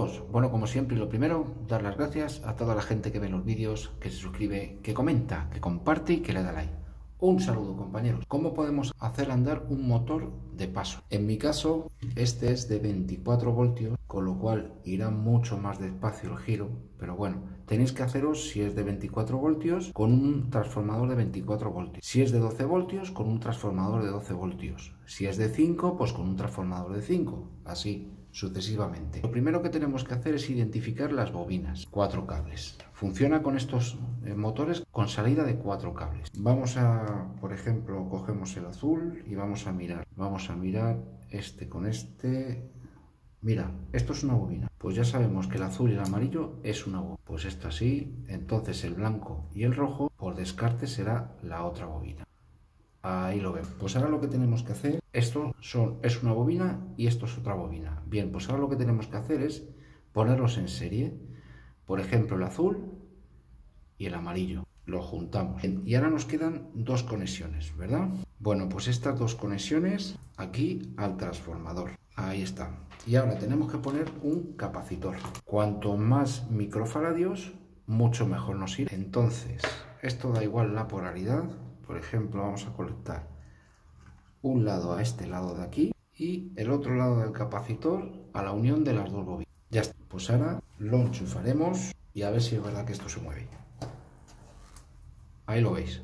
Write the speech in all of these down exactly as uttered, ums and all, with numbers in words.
todos. Bueno, como siempre, lo primero, dar las gracias a toda la gente que ve los vídeos, que se suscribe, que comenta, que comparte y que le da like. Un saludo, compañeros. ¿Cómo podemos hacer andar un motor de paso? En mi caso, este es de veinticuatro voltios, con lo cual irá mucho más despacio el giro, pero bueno, tenéis que haceros, si es de veinticuatro voltios, con un transformador de veinticuatro voltios. Si es de doce voltios, con un transformador de doce voltios. Si es de cinco, pues con un transformador de cinco, así sucesivamente. Lo primero que tenemos que hacer es identificar las bobinas. Cuatro cables. Funciona con estos motores con salida de cuatro cables. Vamos a, por ejemplo, cogemos el azul y vamos a mirar. Vamos a mirar este con este. Mira, esto es una bobina. Pues ya sabemos que el azul y el amarillo es una bobina. Pues esto así. Entonces el blanco y el rojo, por descarte, será la otra bobina. Ahí lo vemos. Pues ahora lo que tenemos que hacer, esto son, es una bobina y esto es otra bobina. Bien, pues ahora lo que tenemos que hacer es ponerlos en serie. Por ejemplo, el azul y el amarillo. Lo juntamos. Y ahora nos quedan dos conexiones, ¿verdad? Bueno, pues estas dos conexiones aquí al transformador. Ahí está. Y ahora tenemos que poner un capacitor. Cuanto más microfaradios, mucho mejor nos irá. Entonces, esto da igual la polaridad. Por ejemplo, vamos a conectar un lado a este lado de aquí y el otro lado del capacitor a la unión de las dos bobinas. Ya está. Pues ahora lo enchufaremos y a ver si es verdad que esto se mueve. Ahí lo veis.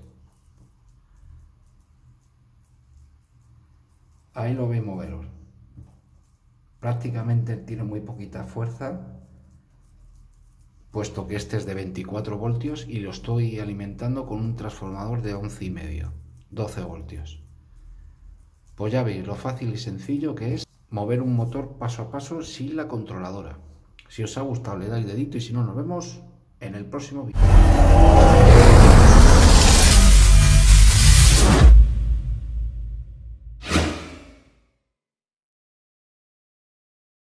Ahí lo veis moveros. Prácticamente tiene muy poquita fuerza, puesto que este es de veinticuatro voltios y lo estoy alimentando con un transformador de once y medio, doce voltios. Pues ya veis lo fácil y sencillo que es mover un motor paso a paso sin la controladora. Si os ha gustado, le dais dedito y si no, nos vemos en el próximo vídeo.